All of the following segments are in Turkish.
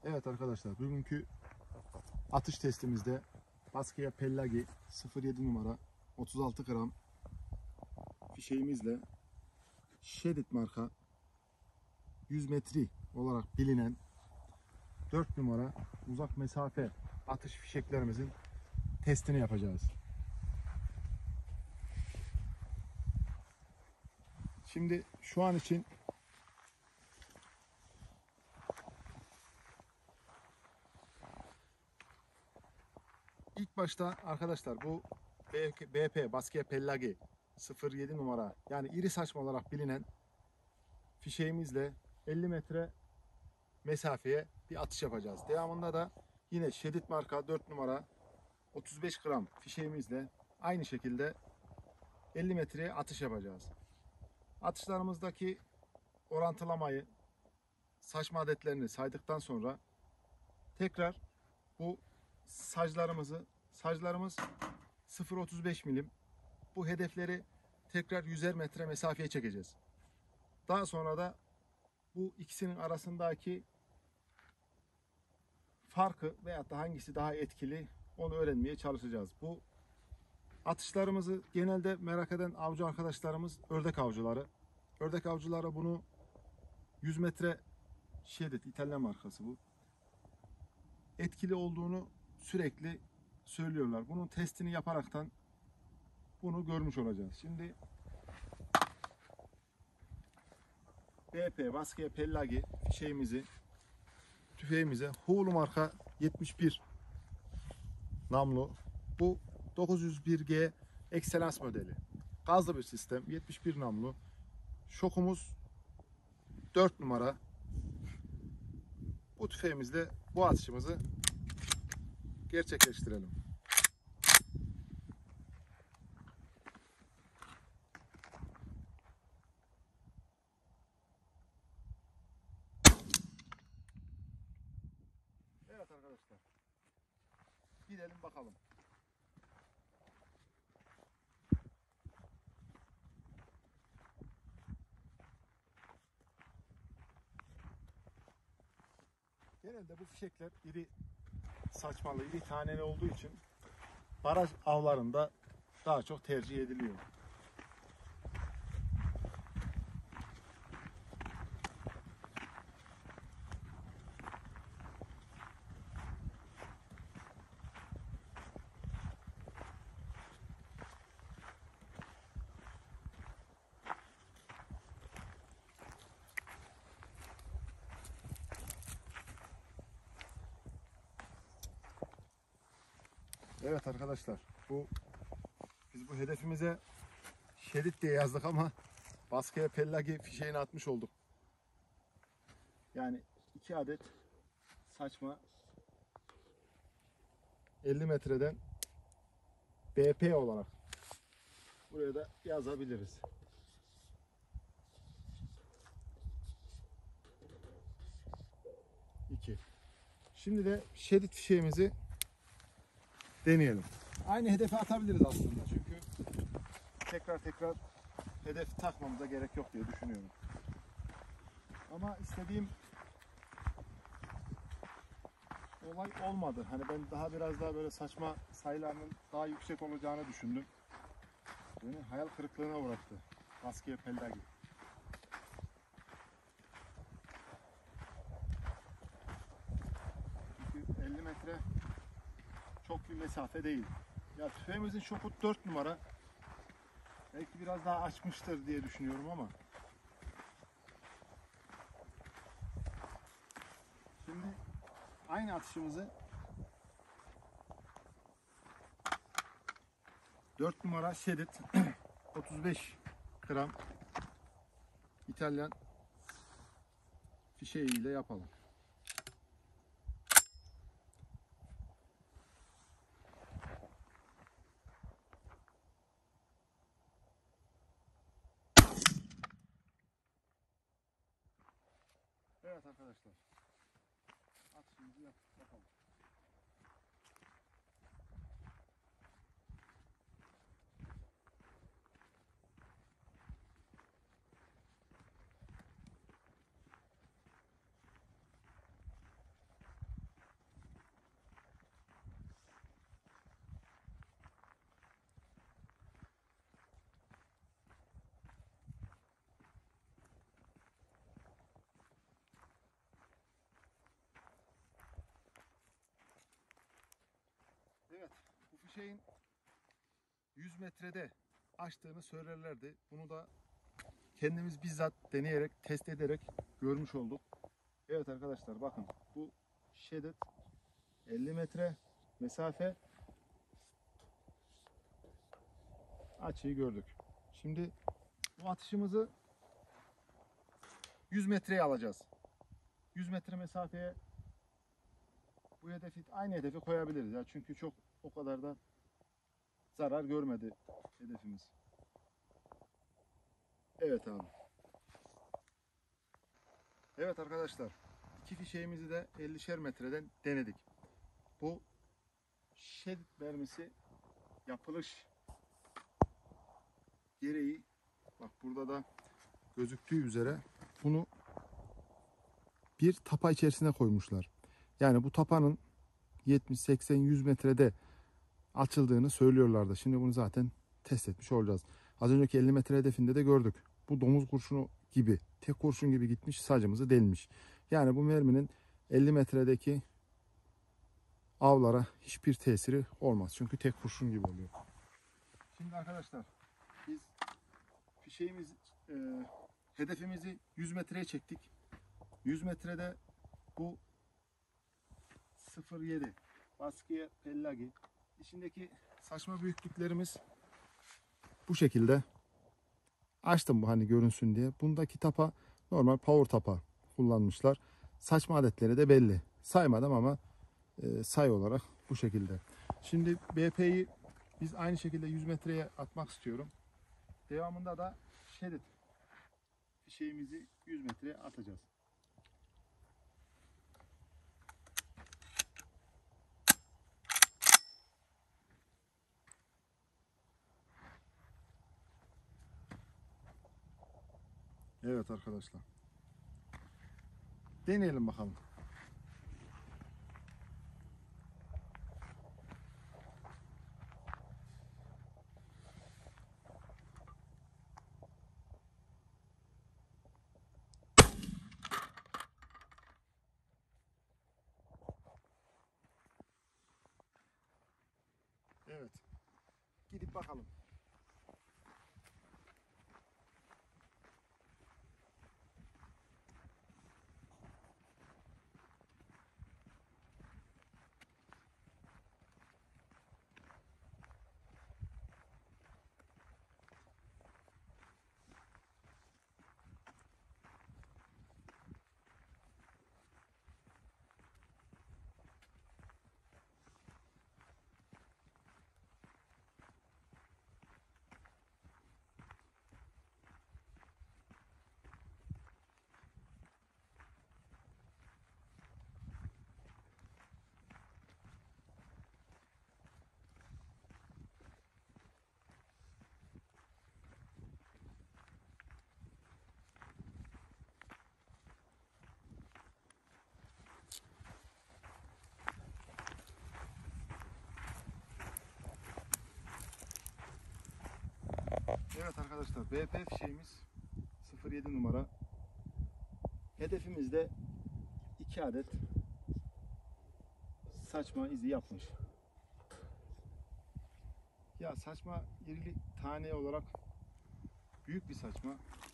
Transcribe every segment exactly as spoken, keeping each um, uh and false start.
Evet arkadaşlar, bugünkü atış testimizde Baskia Pellagi sıfır yedi numara otuz altı gram fişeğimizle Shedit marka yüz metre olarak bilinen dört numara uzak mesafe atış fişeklerimizin testini yapacağız. Şimdi şu an için ilk başta arkadaşlar bu B P Baskia Pellagi sıfır yedi numara, yani iri saçma olarak bilinen fişeğimizle elli metre mesafeye bir atış yapacağız. Devamında da yine Shedit marka dört numara otuz beş gram fişeğimizle aynı şekilde elli metreye atış yapacağız. Atışlarımızdaki orantılamayı, saçma adetlerini saydıktan sonra tekrar bu saclarımızı, saclarımız sıfır virgül otuz beş milim, bu hedefleri tekrar yüzer metre mesafeye çekeceğiz. Daha sonra da bu ikisinin arasındaki farkı veyahut da hangisi daha etkili onu öğrenmeye çalışacağız. Bu atışlarımızı genelde merak eden avcı arkadaşlarımız ördek avcıları. Ördek avcıları bunu yüz metre Shedit, İtalyan markası bu, etkili olduğunu sürekli söylüyorlar. Bunun testini yaparaktan bunu görmüş olacağız. Şimdi B P Baskia Pellagi fişeğimizi, tüfeğimize Hulu marka yetmiş bir namlu, bu dokuz yüz bir G Excellence modeli, gazlı bir sistem, yetmiş bir namlu. Şokumuz dört numara. Bu tüfeğimizle bu atışımızı gerçekleştirelim. Evet arkadaşlar, gidelim bakalım. Genelde bu fişekler iri saçmalı, iri taneli olduğu için baraj avlarında daha çok tercih ediliyor. Evet arkadaşlar, bu biz bu hedefimize Shedit diye yazdık ama Baskia Pellagi fişeğini atmış olduk. Yani iki adet saçma elli metreden B P olarak buraya da yazabiliriz. iki. Şimdi de Shedit fişeğimizi deneyelim. Aynı hedefe atabiliriz aslında, çünkü tekrar tekrar hedef takmamıza gerek yok diye düşünüyorum. Ama istediğim olay olmadı. Hani ben daha biraz daha böyle saçma sayılarının daha yüksek olacağını düşündüm. Beni hayal kırıklığına uğrattı Baskia Pellagi. Çünkü elli metre çok bir mesafe değil. Ya tüfeğimizin şoku dört numara. Belki biraz daha açmıştır diye düşünüyorum ama şimdi aynı atışımızı dört numara Shedit otuz beş gram İtalyan fişeğiyle yapalım. Evet arkadaşlar, atışımızı yap yapalım. fişeğin yüz metrede açtığını söylerlerdi. Bunu da kendimiz bizzat deneyerek, test ederek görmüş olduk. Evet arkadaşlar, bakın bu Sheded elli metre mesafe açıyı gördük. Şimdi bu atışımızı yüz metreye alacağız. yüz metre mesafeye bu hedefi, aynı hedefi koyabiliriz ya. Çünkü çok o kadar da zarar görmedi hedefimiz. Evet abi. Evet arkadaşlar, iki fişeğimizi de ellişer metreden denedik. Bu Sheded mermisi yapılış gereği, bak burada da gözüktüğü üzere bunu bir tapa içerisine koymuşlar. Yani bu tapanın yetmiş seksen yüz metrede açıldığını söylüyorlardı. Şimdi bunu zaten test etmiş olacağız. Az önceki elli metre hedefinde de gördük. Bu domuz kurşunu gibi, tek kurşun gibi gitmiş, sacımızı delmiş. Yani bu merminin elli metredeki avlara hiçbir tesiri olmaz. Çünkü tek kurşun gibi oluyor. Şimdi arkadaşlar, biz fişeğimiz e, hedefimizi yüz metreye çektik. yüz metrede bu sıfır yedi baskıya pellagi, içindeki saçma büyüklüklerimiz bu şekilde. Açtım bu hani görünsün diye. Bundaki tapa normal power tapa kullanmışlar. Saçma adetleri de belli. Saymadım ama e, say olarak bu şekilde. Şimdi B P'yi biz aynı şekilde yüz metreye atmak istiyorum. Devamında da Sheded fişeğimizi yüz metreye atacağız. Evet arkadaşlar, deneyelim bakalım. Evet, gidip bakalım. Evet arkadaşlar, B P fişeğimiz sıfır yedi numara. Hedefimizde iki adet saçma izi yapmış. Ya saçma irilik tane olarak büyük bir saçma.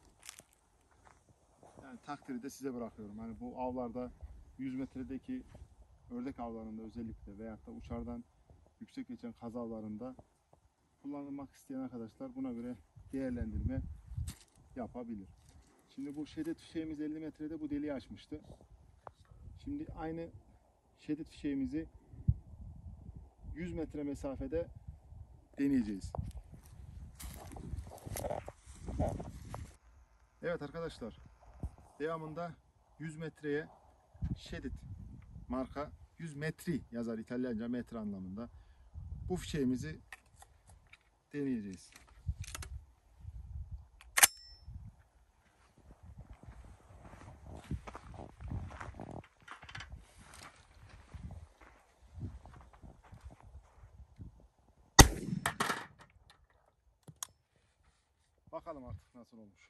Yani takdiri de size bırakıyorum. Hani bu avlarda yüz metredeki ördek avlarında özellikle veyahut da uçardan yüksek geçen kaz avlarında kullanılmak isteyen arkadaşlar buna göre değerlendirme yapabilir. Şimdi bu Sheded fişeğimiz elli metrede bu deliği açmıştı. Şimdi aynı Sheded fişeğimizi yüz metre mesafede deneyeceğiz. Evet arkadaşlar, devamında yüz metreye Sheded marka yüz metri yazar, İtalyanca metre anlamında. Bu fişeğimizi deneyeceğiz. Bakalım artık nasıl olmuş.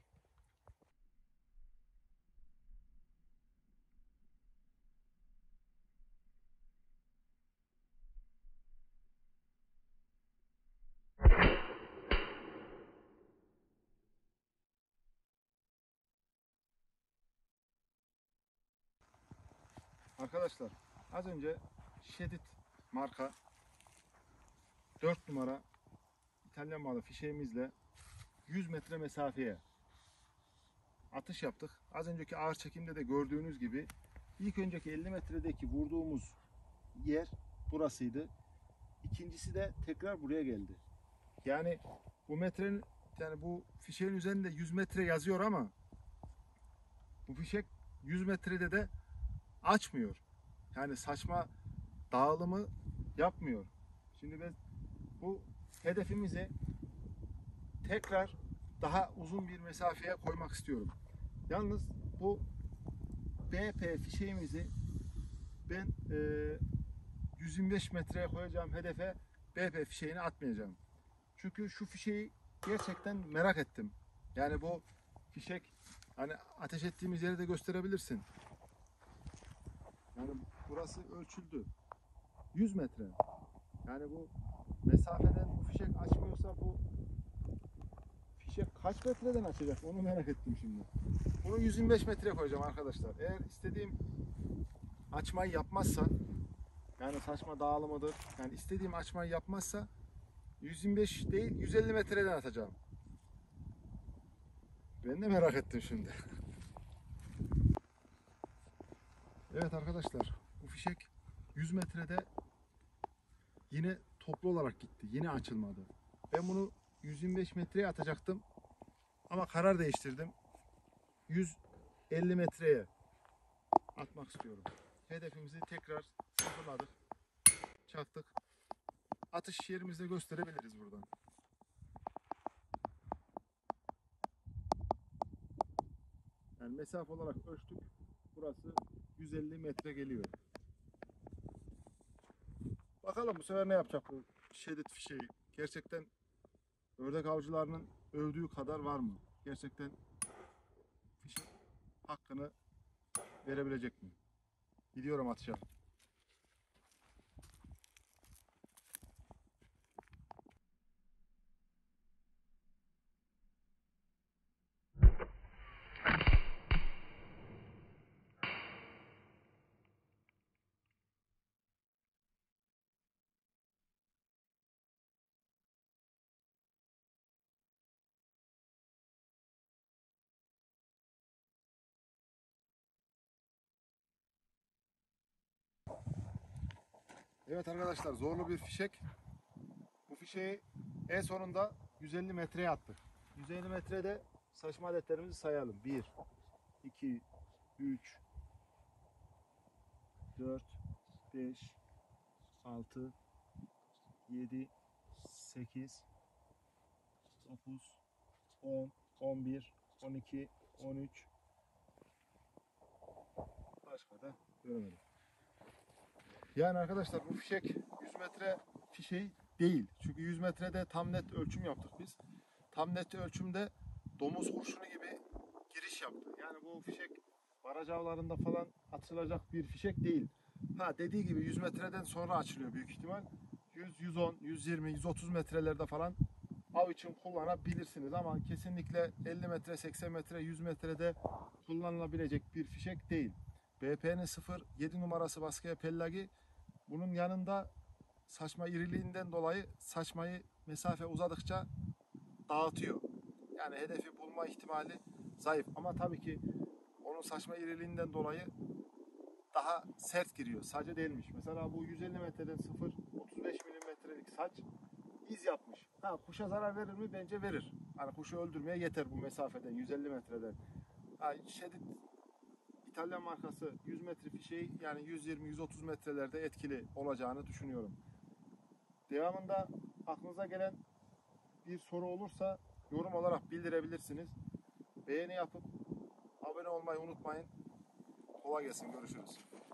Arkadaşlar az önce Shedid marka dört numara İtalyan malı fişeğimizle yüz metre mesafeye atış yaptık. Az önceki ağır çekimde de gördüğünüz gibi ilk önceki elli metredeki vurduğumuz yer burasıydı. İkincisi de tekrar buraya geldi. Yani bu metrenin yani bu fişeğin üzerinde yüz metre yazıyor ama bu fişek yüz metrede de açmıyor. Yani saçma dağılımı yapmıyor. Şimdi ben bu hedefimizi tekrar daha uzun bir mesafeye koymak istiyorum. Yalnız bu B P fişeğimizi ben e, yüz yirmi beş metreye koyacağım hedefe B P fişeğini atmayacağım. Çünkü şu fişeği gerçekten merak ettim. Yani bu fişek hani ateş ettiğimiz yeri de gösterebilirsin. Yani burası ölçüldü. yüz metre. Yani bu mesafeden bu fişek açmıyorsa bu fişek kaç metreden açacak onu merak ettim şimdi. Bunu yüz yirmi beş metreye koyacağım arkadaşlar. Eğer istediğim açmayı yapmazsa, yani saçma dağılımıdır, yani istediğim açmayı yapmazsa yüz yirmi beş değil yüz elli metreden atacağım. Ben de merak ettim şimdi. Evet arkadaşlar, bu fişek yüz metrede yine toplu olarak gitti. Yine açılmadı. Ben bunu yüz yirmi beş metreye atacaktım. Ama karar değiştirdim. yüz elli metreye atmak istiyorum. Hedefimizi tekrar sıfırladık. Çaktık. Atış yerimizi de gösterebiliriz buradan. Yani mesafe olarak ölçtük. Burası yüz elli metre geliyor. Bakalım bu sefer ne yapacak bu Shedid fişeği? Gerçekten ördek avcılarının övdüğü kadar var mı? Gerçekten fişek hakkını verebilecek mi? Gidiyorum atışa. Evet arkadaşlar, zorlu bir fişek. Bu fişeği en sonunda yüz elli metreye attık. yüz elli metrede saçma adetlerimizi sayalım. bir, iki, üç, dört, beş, altı, yedi, sekiz, dokuz, on, on bir, on iki, on üç. Başka da göremedim. Yani arkadaşlar bu fişek yüz metre fişeği değil. Çünkü yüz metrede tam net ölçüm yaptık biz. Tam net ölçümde domuz kurşunu gibi giriş yaptı. Yani bu fişek baraj avlarında falan atılacak bir fişek değil. Ha dediği gibi yüz metreden sonra açılıyor büyük ihtimal. yüz, yüz on, yüz yirmi, yüz otuz metrelerde falan av için kullanabilirsiniz ama kesinlikle elli metre, seksen metre, yüz metrede kullanılabilecek bir fişek değil. B P'nin sıfır yedi numarası Basque Pellagi bunun yanında saçma iriliğinden dolayı saçmayı mesafe uzadıkça dağıtıyor. Yani hedefi bulma ihtimali zayıf ama tabii ki onun saçma iriliğinden dolayı daha sert giriyor. Sadece değilmiş. Mesela bu yüz elli metreden sıfır otuz beş milimetrelik saç iz yapmış. Ha, kuşa zarar verir mi? Bence verir. Hani kuşu öldürmeye yeter bu mesafeden yüz elli metreden. Ha, Shedid İtalyan markası yüz metre fişeği yani yüz yirmi yüz otuz metrelerde etkili olacağını düşünüyorum. Devamında aklınıza gelen bir soru olursa yorum olarak bildirebilirsiniz. Beğeni yapıp abone olmayı unutmayın. Kolay gelsin. Görüşürüz.